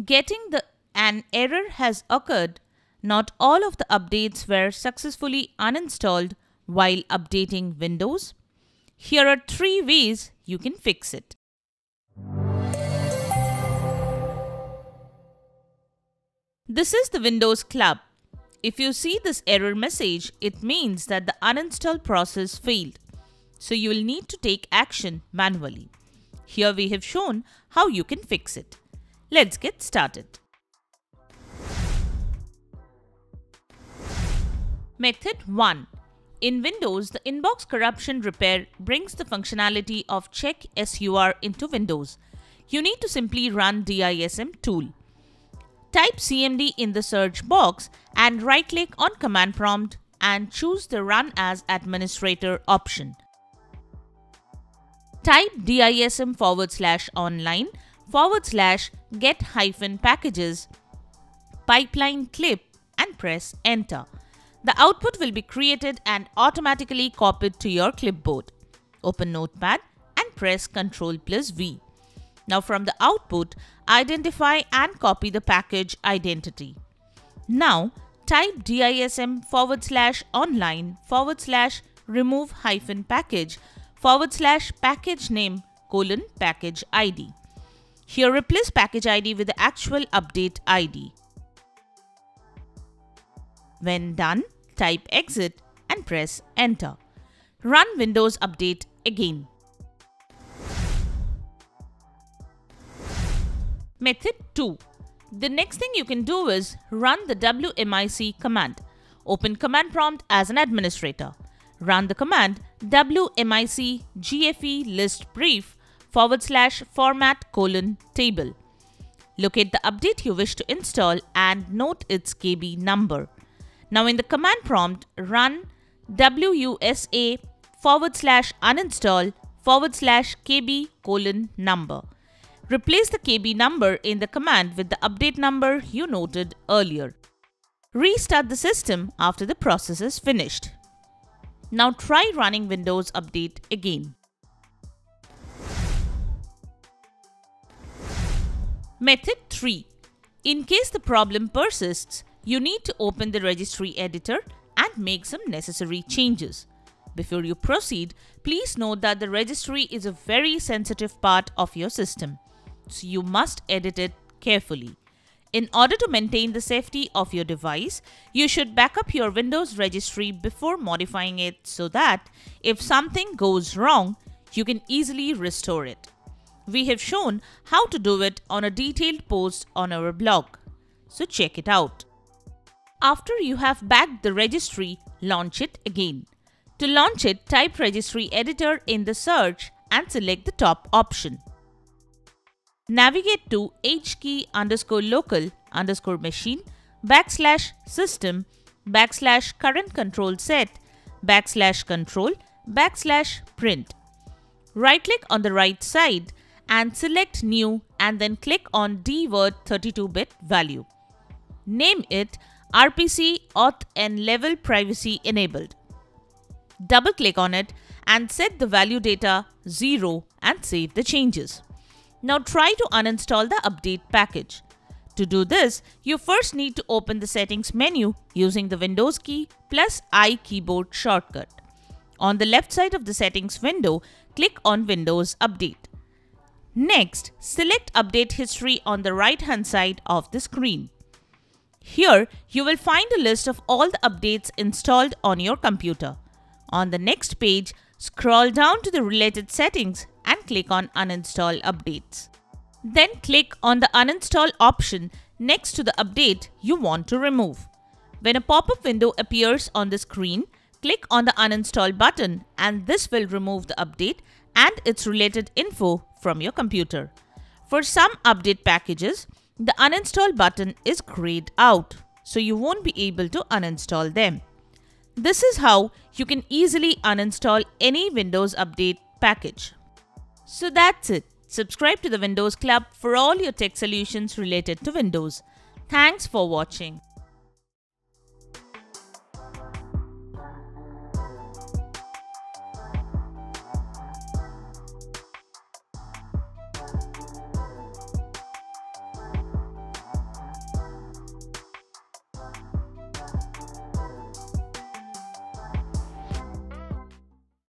An error has occurred. Not all of the updates were successfully uninstalled while updating Windows. Here are 3 ways you can fix it. This is the Windows Club. If you see this error message, it means that the uninstall process failed. So you will need to take action manually. Here we have shown how you can fix it. Let's get started. Method 1. In Windows, the Inbox Corruption Repair brings the functionality of Check SUR into Windows. You need to simply run DISM Tool. Type CMD in the search box and right-click on Command Prompt and choose the Run as Administrator option. Type DISM/online/get-packages pipeline clip and press Enter. The output will be created and automatically copied to your clipboard. Open Notepad and press Ctrl+V. Now from the output, identify and copy the package identity. Now type DISM/online/remove-package/package name:package ID. Here replace package ID with the actual update ID. When done, type exit and press Enter. Run Windows Update again. Method 2. The next thing you can do is run the WMIC command. Open Command Prompt as an administrator. Run the command WMIC GFE list brief/format:/table. Locate the update you wish to install and note its KB number. Now in the command prompt, run WUSA/uninstall/KB:number. Replace the KB number in the command with the update number you noted earlier. Restart the system after the process is finished. Now try running Windows Update again. Method 3. In case the problem persists, you need to open the registry editor and make some necessary changes. Before you proceed, please note that the registry is a very sensitive part of your system, so you must edit it carefully. In order to maintain the safety of your device, you should back up your Windows registry before modifying it so that if something goes wrong, you can easily restore it. We have shown how to do it on a detailed post on our blog, so check it out. After you have backed the registry, launch it again. To launch it, type Registry Editor in the search and select the top option. Navigate to hkey_local_machine/system/current control set/control/print. Right-click on the right side and select New and then click on dword 32-bit value. Name it RPC Auth and Level Privacy Enabled. Double-click on it and set the value data 0 and save the changes. Now try to uninstall the update package. To do this, you first need to open the settings menu using the Windows key plus I keyboard shortcut. On the left side of the settings window, click on Windows Update. Next, select Update History on the right-hand side of the screen. Here, you will find a list of all the updates installed on your computer. On the next page, scroll down to the related settings and click on Uninstall Updates. Then click on the Uninstall option next to the update you want to remove. When a pop-up window appears on the screen, click on the Uninstall button and this will remove the update and its related info from your computer. For some update packages, the Uninstall button is grayed out, so you won't be able to uninstall them. This is how you can easily uninstall any Windows Update package. So that's it. Subscribe to the Windows Club for all your tech solutions related to Windows. Thanks for watching.